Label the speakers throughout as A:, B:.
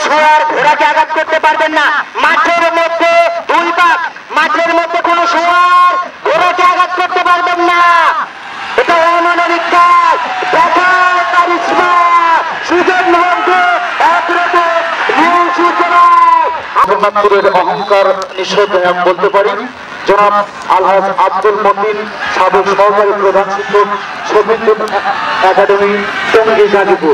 A: শুয়ার ঘোড়াকে আঘাত করতে পারবেন না। মাঠের মধ্যে দুই পাক, মাঠের মধ্যে কোনো শুয়ার ঘোড়াকে আঘাত করতে পারবেন না। এটা অমানবিক কাজ। দেখাও কারিশমা, সুজন মন্ত্রে একরকম নিউ সূচনায়
B: জগন্নাথপুরের অহংকার নিঃশব্দ বলতে পারি। জনাব আলহাজ আব্দুল মতিন, সাবেক সহকারী প্রধান শিক্ষক, শফিকুল একাডেমি, টঙ্গী, গাজীপুর।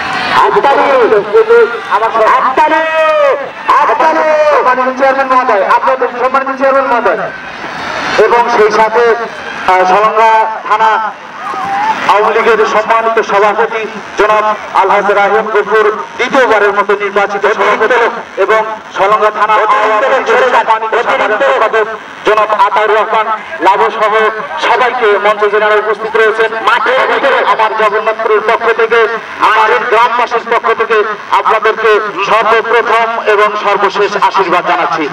B: চেয়ারম্যান মহোদয়, আপনাদের সম্মানিত চেয়ারম্যান মহোদয়, এবং সেই সাথে সলঙ্গা থানা আওয়ামী লীগের সম্মানিত সভাপতি জনাব আলহাজ রাহিম গফুর, দ্বিতীয়বারের মতো নির্বাচিত সভাপতি, এবং সলঙ্গা থানা সম্পাদক জনাব আতাউর রহমান লাভু সহ সবাইকে মঞ্চে যারা উপস্থিত রয়েছেন, আমার জগন্নাথপুরের পক্ষ থেকে, আমার গ্রামবাসীর পক্ষ থেকে আপনাদেরকে সর্বপ্রথম এবং সর্বশেষ আশীর্বাদ জানাচ্ছি।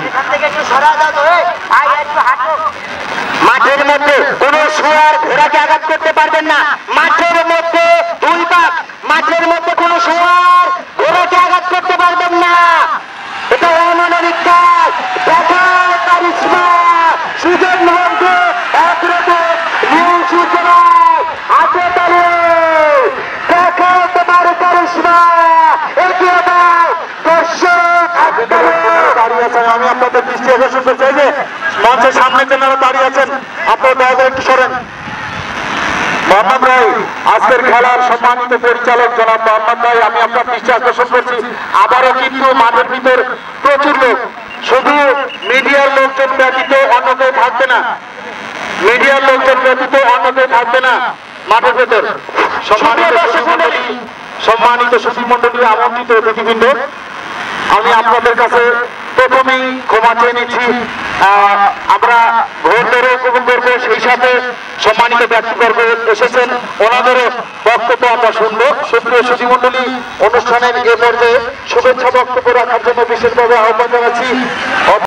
A: মাঠের মধ্যে কোনো শুয়ার ঘোড়াকে আঘাত করতে পারবেন না। মাঠের মধ্যে দুই পাক, মাঠের মধ্যে কোনো শুয়ার ঘোড়াকে আঘাত করতে পারবেন না। এটা অমানবিক কাজ। দেখাও কারিশমা, সুজন মন্ত্রে একরকম নিউ সূচনায় হাতে তালে দেখাও তোমার কারিশমা। এগিয়ে দাও দর্শক।
B: দাঁড়িয়ে আছেন, আমি আপনাদের দৃষ্টি আকর্ষণ করতে চাই যে মঞ্চের সামনে যারা দাঁড়িয়ে আছেন আপনারা দয়া করে একটু সরেন। মোহাম্মদ রায়, আজকের খেলার সম্মানিত পরিচালক জনাব মোহাম্মদ রায়, আমি আপনার দৃষ্টি আকর্ষণ করছি, আবারও কিন্তু মাঠের ভিতর প্রচুর লোক, শুধু মিডিয়ার লোকজন ব্যতীত অন্য কেউ থাকবে না, মিডিয়ার লোকজন ব্যতীত অন্য কেউ থাকবে না মাঠের ভেতর। সম্মানিত সচিব মন্ডলী, আমন্ত্রিত অতিথিবৃন্দ, আমি আপনাদের কাছে প্রথমেই ক্ষমা চেয়ে নিচ্ছি। আমরা ভোটেরও উপভোগ করবো, সেই সাথে সম্মানিত ব্যক্তিবর্গ এসেছেন, ওনাদেরও বক্তব্য আমরা শুনবো। সুপ্রিয় সচিবমন্ডলী, অনুষ্ঠানের এ পর্যায়ে শুভেচ্ছা বক্তব্য রাখার জন্য বিশেষভাবে আহ্বান জানাচ্ছি